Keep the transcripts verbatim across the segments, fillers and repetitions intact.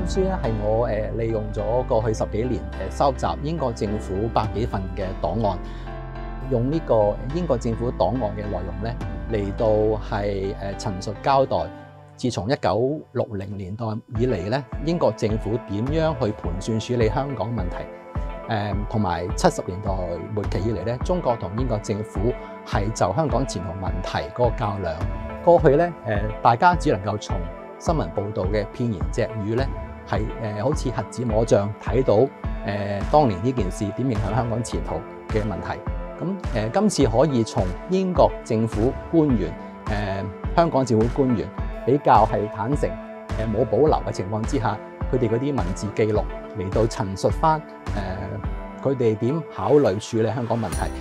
書咧係我誒利用咗過去十幾年誒收集英國政府百幾份嘅檔案，用呢個英國政府檔案嘅內容咧嚟到係誒陳述交代，自從一九六零年代以嚟咧，英國政府點樣去盤算處理香港問題，誒同埋七十年代末期以嚟咧，中國同英國政府係就香港前途問題嗰個較量。過去咧誒，大家只能夠從新聞報導嘅片言隻語咧，係誒好似瞎子摸象睇到誒、呃、當年呢件事點影響香港前途嘅問題。咁誒、呃、今次可以從英國政府官員誒、呃、香港政府官員比較係坦誠誒冇保留嘅情況之下，佢哋嗰啲文字記錄嚟到陳述翻誒佢哋點考慮處理香港問題。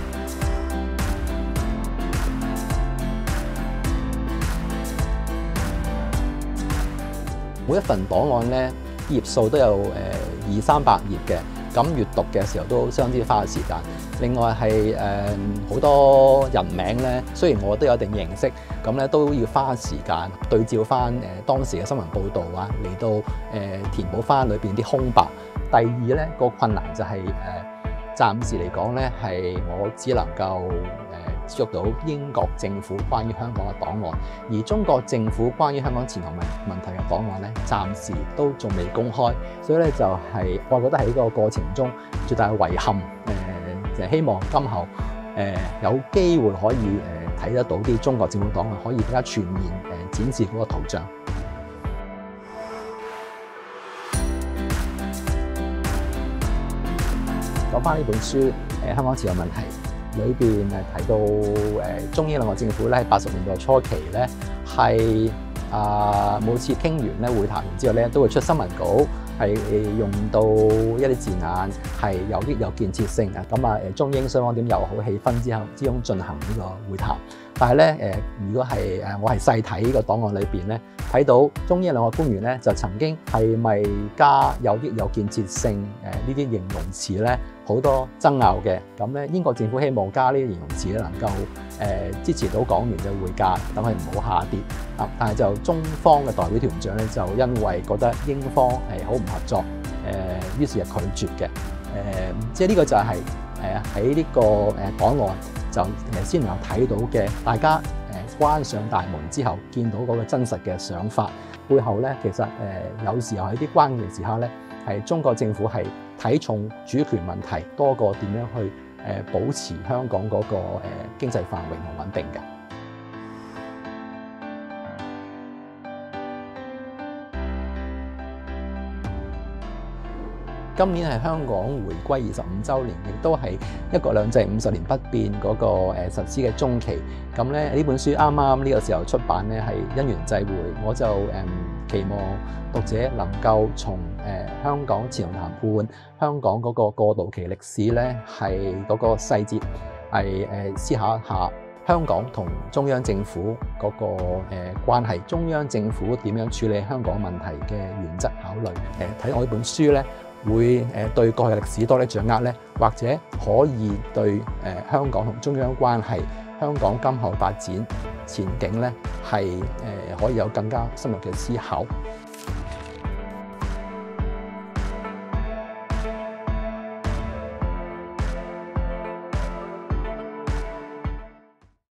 每一份檔案咧，頁數都有誒二三百頁嘅，咁閱讀嘅時候都相當之花時間。另外係誒好多人名咧，雖然我都有一定認識，咁咧都要花時間對照翻誒當時嘅新聞報導啊，嚟到誒填補翻裏邊啲空白。第二咧個困難就係誒暫時嚟講咧，係我只能夠誒接觸到英國政府關於香港嘅檔案，而中國政府關於香港前途問問題嘅檔案咧，暫時都仲未公開，所以咧就係我覺得喺呢個過程中最大嘅遺憾，誒、呃、就係、希望今後誒、呃、有機會可以誒睇、呃、得到啲中國政府檔案，可以更加全面誒、呃、展示嗰個圖像。講翻呢本書誒、呃、香港前途問題。裏邊誒提到誒中英兩個政府咧，喺八十年代初期咧係啊每次傾完咧會談完之後咧，都會出新聞稿，係用到一啲字眼係有益有建設性啊。咁啊誒中英雙方點友好氣氛之後之中進行呢個會談。但係咧誒，如果係誒我係細睇呢個檔案裏邊咧，睇到中英兩個官員咧就曾經係咪加有益有建設性誒呢啲形容詞咧？好多爭拗嘅，咁咧英國政府希望加呢啲形容詞咧，能夠誒、呃、支持到港元嘅匯價，等佢唔好下跌啊！但係就中方嘅代表團長咧，就因為覺得英方係好唔合作，誒、呃、於是係拒絕嘅。誒、呃、即係呢個就係誒喺呢個誒檔案就誒先能夠睇到嘅，大家誒、呃、關上大門之後見到嗰個真實嘅想法，背後咧其實誒、呃、有時候喺啲關鍵時刻咧，係中國政府係睇重主權問題多過點樣去誒保持香港嗰個誒經濟繁榮同穩定嘅。今年係香港回歸二十五週年，亦都係一國兩制五十年不變嗰個誒實施嘅中期。咁咧呢本書啱啱呢個時候出版咧，係因緣際會，我就誒期望讀者能夠從誒香港前途談判、香港嗰個過渡期歷史咧，係嗰個細節係誒思考一下香港同中央政府嗰個誒關係，中央政府點樣處理香港問題嘅原則考慮。誒睇我呢本書咧，會誒對過去歷史多啲掌握咧，或者可以對誒香港同中央關係、香港今後發展前景咧，係誒可以有更加深入嘅思考。